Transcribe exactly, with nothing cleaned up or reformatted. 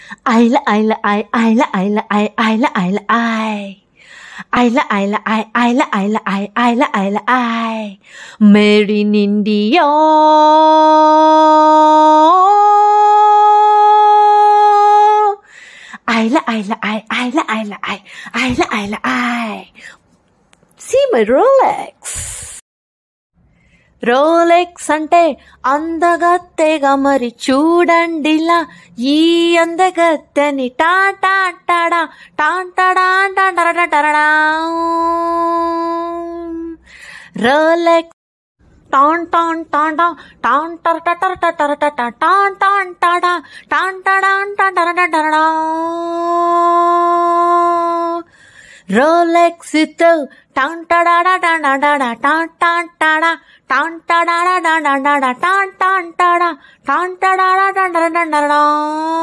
Ayla ayla ay ayla ayla ay ayla ayla ay. Ayla ayla ay ayla ayla ay ayla ayla ay. Made in India. Ayla ayla ay ayla ayla ay ayla ayla ay. See my Rolex. Rolex అంటే అందగత్తెగా మరి చూడండిలా ఈ అందగత్తెని టాటా టాడా టాటడా టాటడా రోలెక్స్ టాన్ టాన్ టాడా టాన్ టర్ టర్ టర్ టర్ టాన్ టాన్ టాడా టాన్ టడా టాటడా రోలెక్స్ తో టాన్ టడా టాడా టాడా టాన్ టాన్ టాడా టాన్ టడా టాడా టాన్ టాన్ టాడా టాన్ టడా టాన్ టడా టాన్